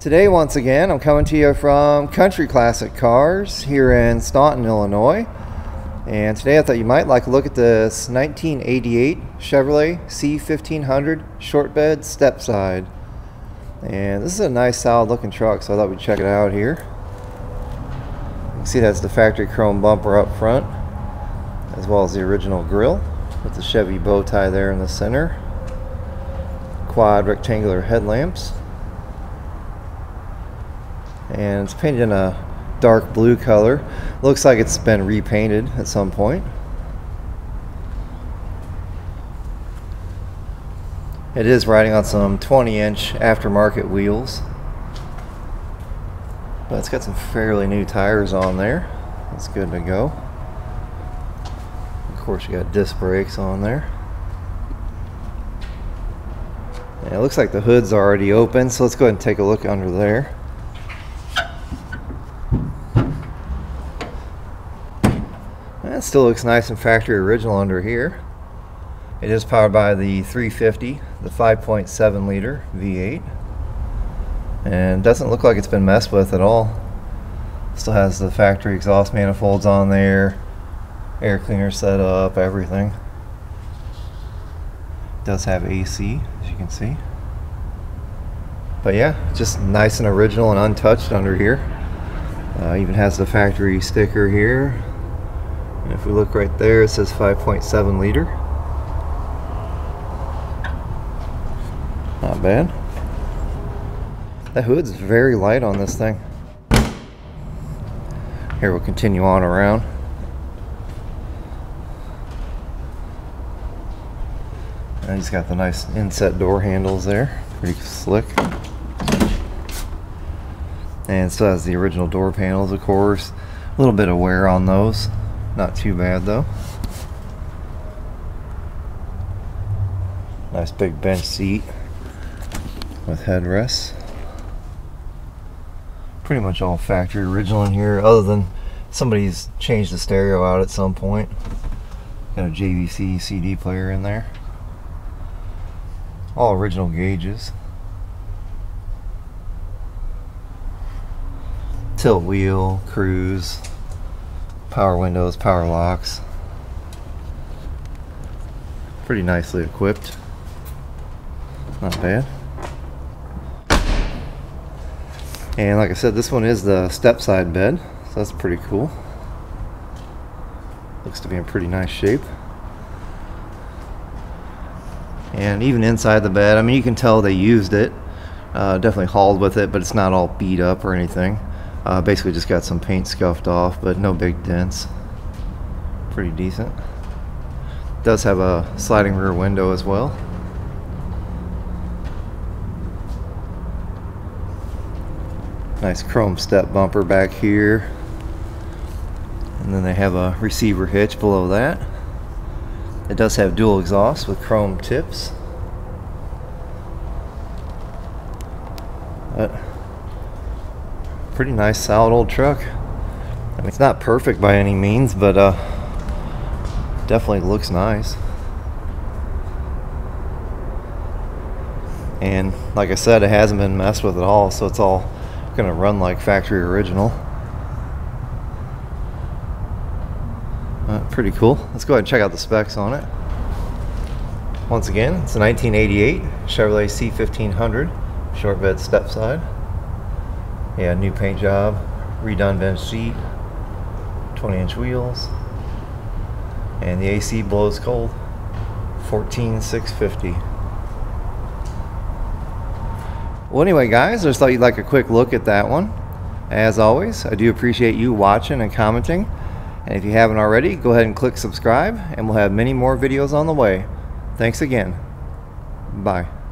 Today, once again, I'm coming to you from Country Classic Cars here in Staunton, Illinois. And today I thought you might like a look at this 1988 Chevrolet C1500 Shortbed Stepside. And this is a nice solid looking truck, so I thought we'd check it out here. You can see that's the factory chrome bumper up front, as well as the original grille with the Chevy bow tie there in the center. Quad rectangular headlamps. And it's painted in a dark blue color. Looks like it's been repainted at some point. It is riding on some 20-inch aftermarket wheels, but it's got some fairly new tires on there. That's good to go. Of course, you got disc brakes on there. And it looks like the hood's already open, so let's go ahead and take a look under there. It still looks nice and factory original under here. It is powered by the 350, the 5.7 liter V8, and doesn't look like it's been messed with at all. Still has the factory exhaust manifolds on there, air cleaner set up, everything. It does have AC, as you can see. But yeah, just nice and original and untouched under here. Even has the factory sticker here. And if we look right there, it says 5.7 liter. Not bad. That hood's very light on this thing. Here, we'll continue on around. And he's got the nice inset door handles there. Pretty slick. And still has the original door panels, of course. A little bit of wear on those. Not too bad though. Nice big bench seat with headrests. Pretty much all factory original in here, other than somebody's changed the stereo out at some point. Got a JVC CD player in there. All original gauges. Tilt wheel, cruise. Power windows, power locks. Pretty nicely equipped. Not bad. And like I said, this one is the step-side bed, so that's pretty cool. Looks to be in pretty nice shape. And even inside the bed, I mean, you can tell they used it. Definitely hauled with it, but it's not all beat up or anything. Basically just got some paint scuffed off, but no big dents. Pretty decent. Does have a sliding rear window as well. Nice chrome step bumper back here. And then they have a receiver hitch below that. It does have dual exhaust with chrome tips. Pretty nice solid old truck. I mean, it's not perfect by any means, but definitely looks nice. And like I said, it hasn't been messed with at all, so it's all gonna run like factory original. Pretty cool. Let's go ahead and check out the specs on it. Once again, it's a 1988 Chevrolet C1500 Shortbed Stepside. Yeah, new paint job, redone bench seat, 20-inch wheels, and the AC blows cold. 14,650. Well, anyway, guys, I just thought you'd like a quick look at that one. As always, I do appreciate you watching and commenting. And if you haven't already, go ahead and click subscribe, and we'll have many more videos on the way. Thanks again. Bye.